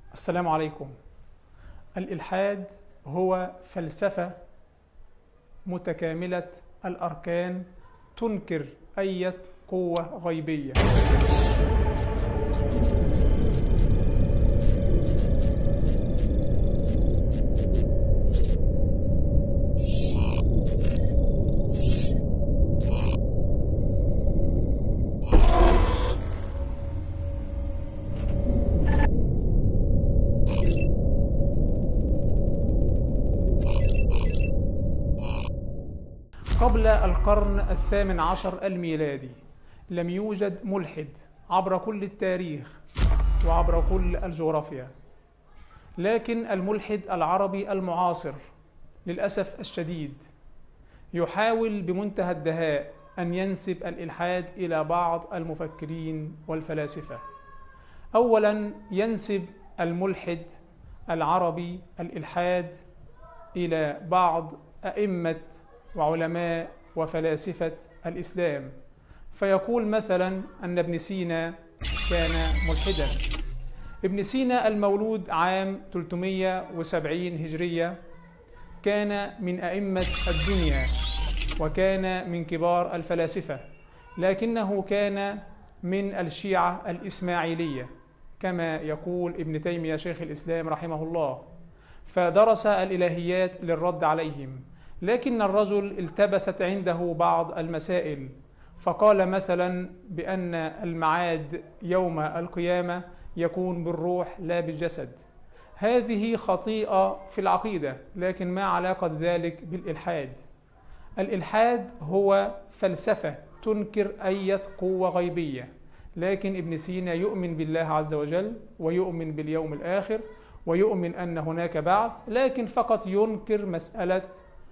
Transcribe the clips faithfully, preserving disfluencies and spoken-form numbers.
السلام عليكم. الإلحاد هو فلسفة متكاملة الأركان تنكر أي قوة غيبية. قبل القرن الثامن عشر الميلادي لم يوجد ملحد عبر كل التاريخ وعبر كل الجغرافيا، لكن الملحد العربي المعاصر للأسف الشديد يحاول بمنتهى الدهاء أن ينسب الإلحاد إلى بعض المفكرين والفلاسفة. أولاً ينسب الملحد العربي الإلحاد إلى بعض أئمة وعلماء وفلاسفة الإسلام، فيقول مثلا أن ابن سينا كان ملحدا. ابن سينا المولود عام ثلاثمائة وسبعين هجرية كان من أئمة الدنيا وكان من كبار الفلاسفة، لكنه كان من الشيعة الإسماعيلية كما يقول ابن تيمية شيخ الإسلام رحمه الله، فدرس الإلهيات للرد عليهم. لكن الرجل التبست عنده بعض المسائل، فقال مثلا بأن المعاد يوم القيامة يكون بالروح لا بالجسد. هذه خطيئة في العقيدة، لكن ما علاقة ذلك بالإلحاد؟ الإلحاد هو فلسفة تنكر أي قوة غيبية، لكن ابن سينا يؤمن بالله عز وجل ويؤمن باليوم الآخر ويؤمن أن هناك بعث، لكن فقط ينكر مسألة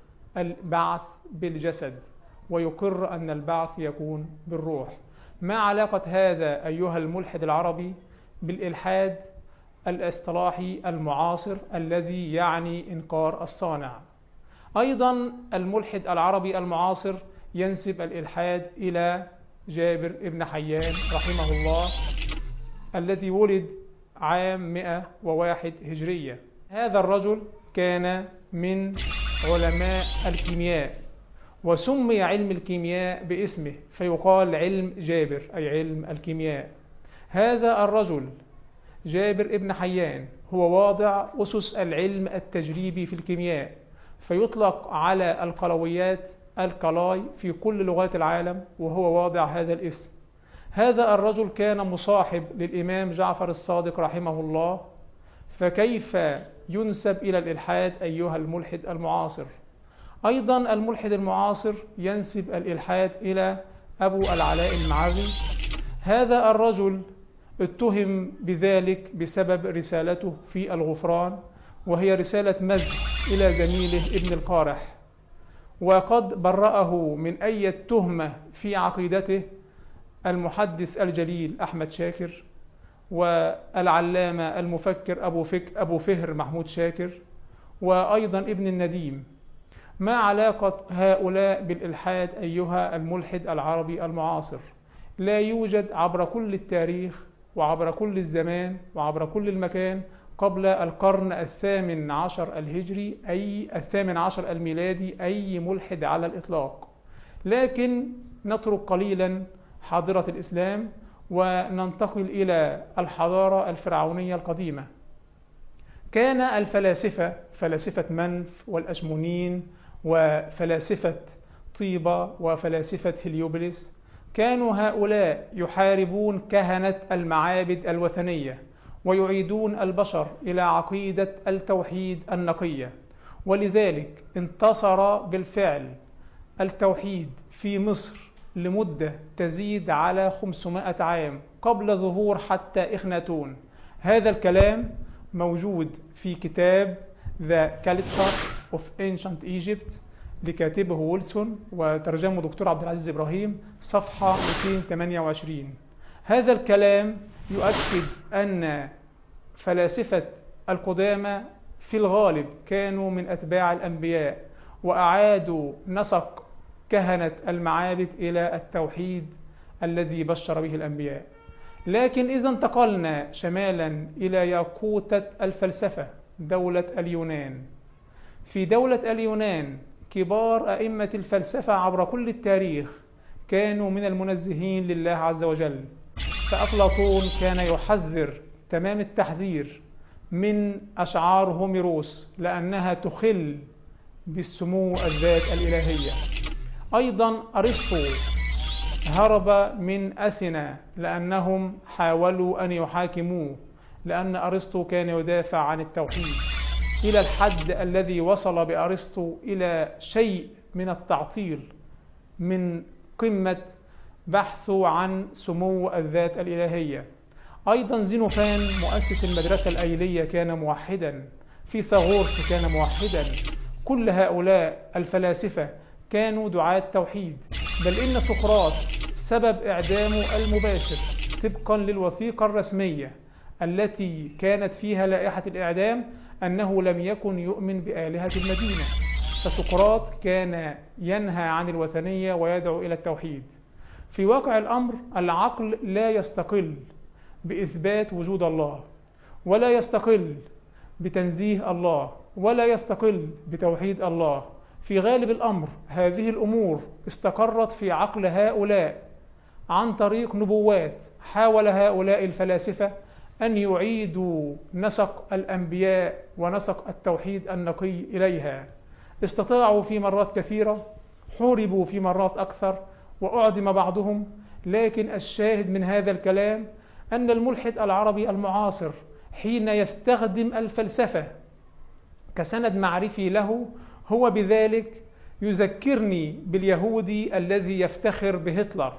البعث بالجسد ويقر أن البعث يكون بالروح. ما علاقة هذا أيها الملحد العربي بالإلحاد الاصطلاحي المعاصر الذي يعني إنكار الصانع؟ أيضا الملحد العربي المعاصر ينسب الإلحاد إلى جابر بن حيان رحمه الله الذي ولد عام مئة وواحد هجرية. هذا الرجل كان من علماء الكيمياء وسمي علم الكيمياء باسمه، فيقال علم جابر أي علم الكيمياء. هذا الرجل جابر ابن حيان هو واضع أسس العلم التجريبي في الكيمياء، فيطلق على القلويات القلاي في كل لغات العالم، وهو واضع هذا الاسم. هذا الرجل كان مصاحب للإمام جعفر الصادق رحمه الله، فكيف ينسب إلى الإلحاد أيها الملحد المعاصر؟ أيضا الملحد المعاصر ينسب الإلحاد إلى أبو العلاء المعري. هذا الرجل اتهم بذلك بسبب رسالته في الغفران، وهي رسالة مزح إلى زميله ابن القارح، وقد برأه من أي تهمة في عقيدته المحدث الجليل أحمد شاكر والعلامة المفكر أبو, فك أبو فهر محمود شاكر وأيضا ابن النديم. ما علاقة هؤلاء بالإلحاد أيها الملحد العربي المعاصر؟ لا يوجد عبر كل التاريخ وعبر كل الزمان وعبر كل المكان قبل القرن الثامن عشر الهجري أي الثامن عشر الميلادي أي ملحد على الإطلاق. لكن نترك قليلا حاضرة الإسلام وننتقل إلى الحضارة الفرعونية القديمة. كان الفلاسفة فلاسفة منف والأشمونين وفلاسفة طيبة وفلاسفة هليوبلس كانوا هؤلاء يحاربون كهنة المعابد الوثنية ويعيدون البشر إلى عقيدة التوحيد النقية، ولذلك انتصر بالفعل التوحيد في مصر لمدة تزيد على خمسمائة عام قبل ظهور حتى إخناتون. هذا الكلام موجود في كتاب The Culture of Ancient Egypt لكاتبه ويلسون وترجمه دكتور عبد العزيز إبراهيم، صفحة مئتين وثمانية وعشرين. هذا الكلام يؤكد أن فلاسفة القدامى في الغالب كانوا من أتباع الأنبياء وأعادوا نسق كهنة المعابد إلى التوحيد الذي بشر به الأنبياء. لكن إذا انتقلنا شمالا إلى ياقوتة الفلسفة دولة اليونان، في دولة اليونان كبار أئمة الفلسفة عبر كل التاريخ كانوا من المنزهين لله عز وجل. فأفلاطون كان يحذر تمام التحذير من أشعار هوميروس لأنها تخل بالسمو الذات الإلهية. أيضا أرسطو هرب من أثينا لأنهم حاولوا أن يحاكموه، لأن أرسطو كان يدافع عن التوحيد إلى الحد الذي وصل بأرسطو إلى شيء من التعطيل من قمة بحثه عن سمو الذات الإلهية. أيضا زينوفان مؤسس المدرسة الأيلية كان موحدا، فيثاغورس كان موحدا. كل هؤلاء الفلاسفة كانوا دعاة توحيد، بل إن سقراط سبب إعدامه المباشر طبقا للوثيقة الرسمية التي كانت فيها لائحة الإعدام أنه لم يكن يؤمن بآلهة المدينة. فسقراط كان ينهى عن الوثنية ويدعو إلى التوحيد. في واقع الأمر العقل لا يستقل بإثبات وجود الله، ولا يستقل بتنزيه الله، ولا يستقل بتوحيد الله. في غالب الأمر هذه الأمور استقرت في عقل هؤلاء عن طريق نبوات حاول هؤلاء الفلاسفة أن يعيدوا نسق الأنبياء ونسق التوحيد النقي إليها. استطاعوا في مرات كثيرة، حوربوا في مرات أكثر، وأعدم بعضهم. لكن الشاهد من هذا الكلام أن الملحد العربي المعاصر حين يستخدم الفلسفة كسند معرفي له هو بذلك يذكرني باليهودي الذي يفتخر بهتلر.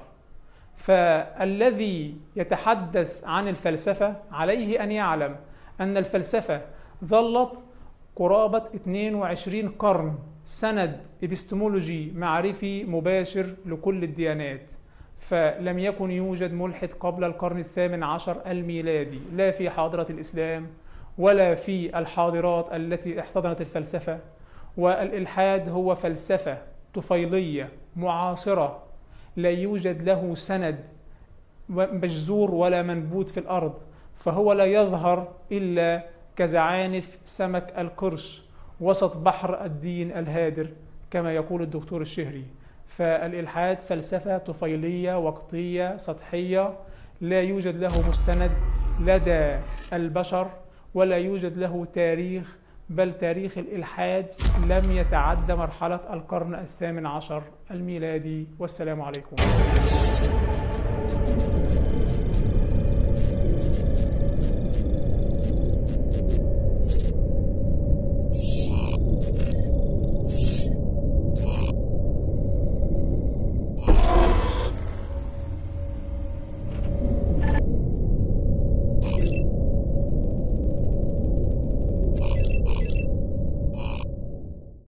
فالذي يتحدث عن الفلسفة عليه أن يعلم أن الفلسفة ظلت قرابة اثنين وعشرين قرن سند إبستمولوجي معرفي مباشر لكل الديانات. فلم يكن يوجد ملحد قبل القرن الثامن عشر الميلادي، لا في حاضرة الإسلام ولا في الحاضرات التي احتضنت الفلسفة. والإلحاد هو فلسفة طفيلية معاصرة لا يوجد له سند مجذور ولا منبوت في الأرض، فهو لا يظهر إلا كزعانف سمك القرش وسط بحر الدين الهادر كما يقول الدكتور الشهري. فالإلحاد فلسفة طفيلية وقتية سطحية لا يوجد له مستند لدى البشر ولا يوجد له تاريخ، بل تاريخ الإلحاد لم يتعدى مرحلة القرن الثامن عشر الميلادي. والسلام عليكم.